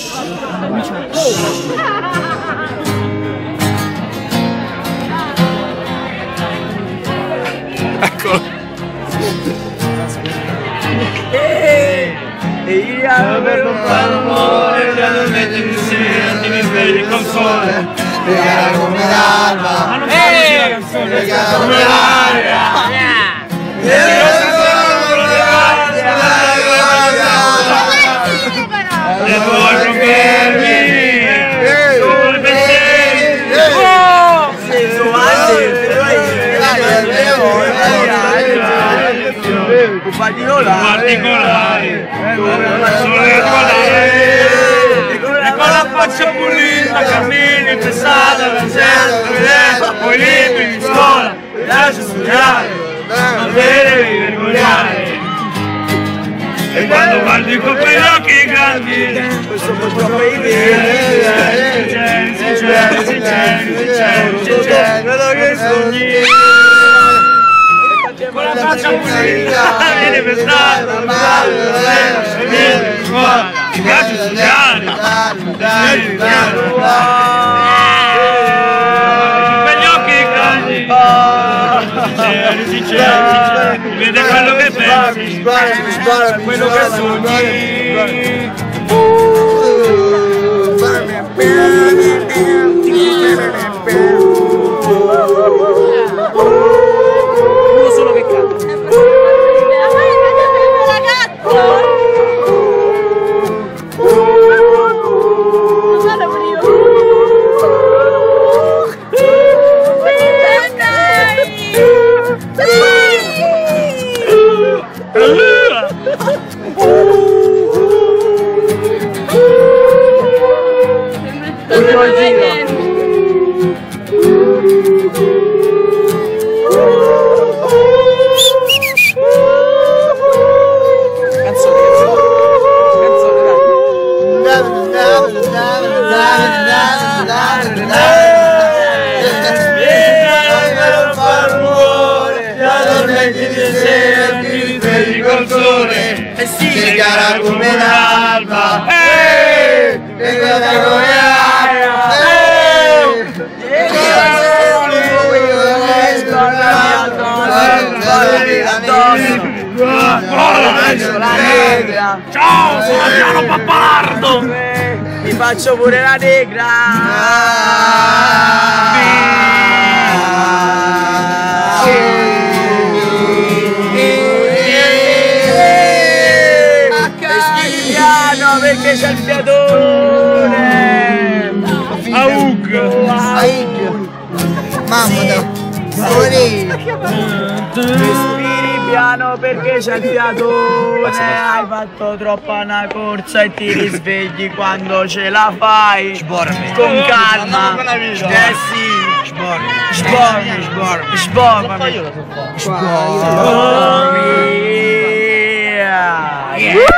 Eccolo. E io per non fare rumore, già non metti insieme, ti mi svegli col sole. Regala come l'alba, regala come l'aria. E poi rompermi con i pensieri. Particolari, e con la faccia pulita cammini pensata per sempre, poi libri in scuola, mi lascio studiare, ma devi vergognare. E quando guardi con quegli occhi grandi, sono troppo sinceri, quello che sogni. Con la faccia pulita, vieni per strada, vieni in scuola, ti piace studiare, con quegli occhi grandi, sinceri, vede quello che pensi, quello che sogni. Solo che canta. E si regala come l'alba, regala come l'aria, ciao, sono Adriano Pappalardo, Mi faccio pure la negra. Perché c'è il fiatone. Mamma Respiri piano perché c'è il fiatone. Hai fatto troppa una corsa e ti risvegli quando ce la fai. Con calma. Sì. Sbormi.